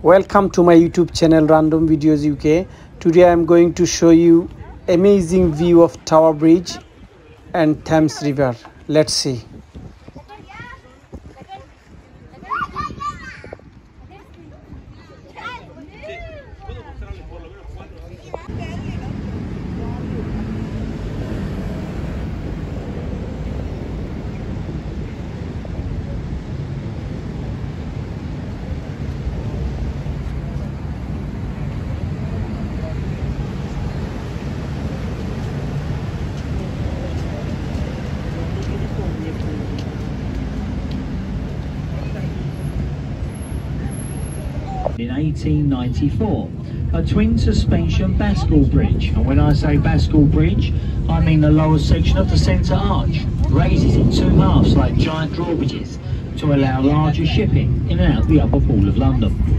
Welcome to my YouTube channel Random Videos UK. Today I am going to show you amazing view of Tower Bridge and Thames River. Let's see. In 1894, a twin suspension bascule bridge, and when I say bascule bridge I mean the lower section of the centre arch raises in two halves like giant drawbridges to allow larger shipping in and out the upper pool of London.